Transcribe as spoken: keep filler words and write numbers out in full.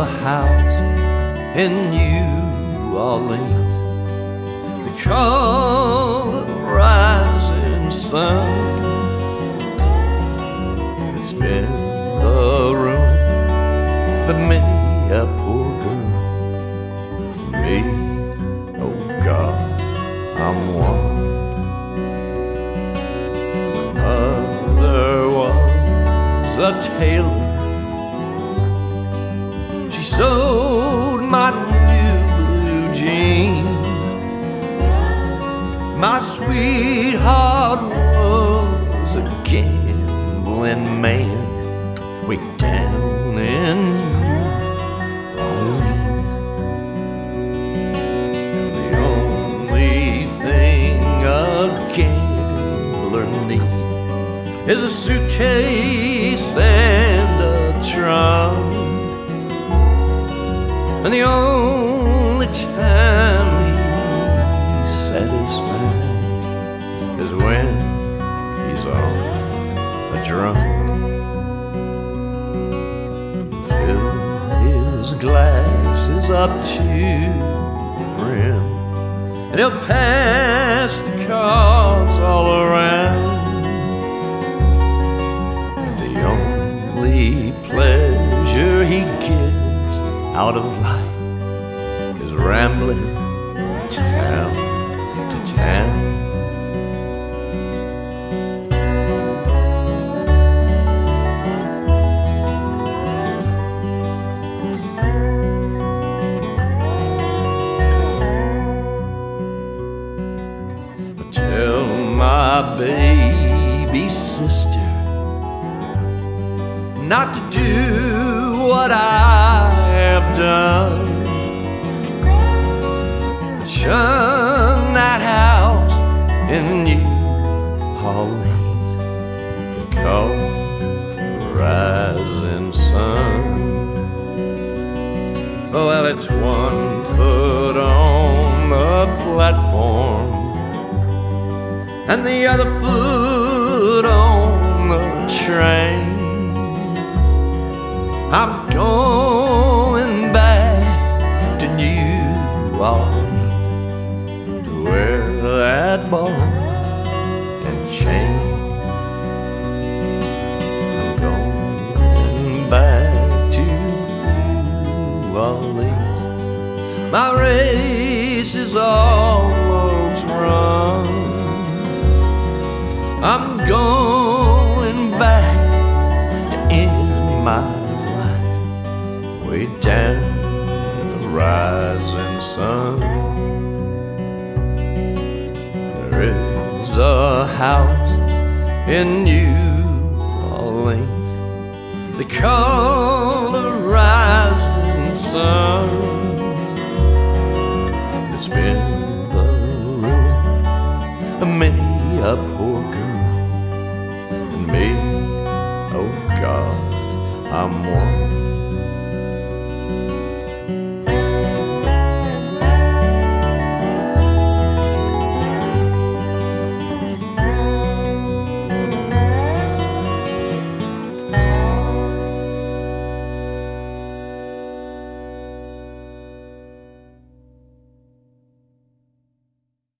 house in New Orleans. They call the rising sun. It's been the ruin of many a poor girl. Me, oh God, I'm one. Mother was a tailor. She sewed my new blue jeans. My sweetheart was a gambling man way down in New Orleans. The only thing a gambler needs is a suitcase and a trunk. And the only time he's satisfied is when he's on a drunk. Fill his glasses up to the brim, and he'll pass the cards all around. And the only pleasure he gets out of life is rambling town to town. Tell my baby sister not to do what I have done. Shun that house in New Orleans, call the rising sun. Well, it's one foot on the platform and the other foot on the train. I'm going back to New Orleans to wear that ball and chain. I'm going back to New Orleans. My race is almost run. I'm going back to end my life way down in the rising sun. There is a house in New Orleans. They call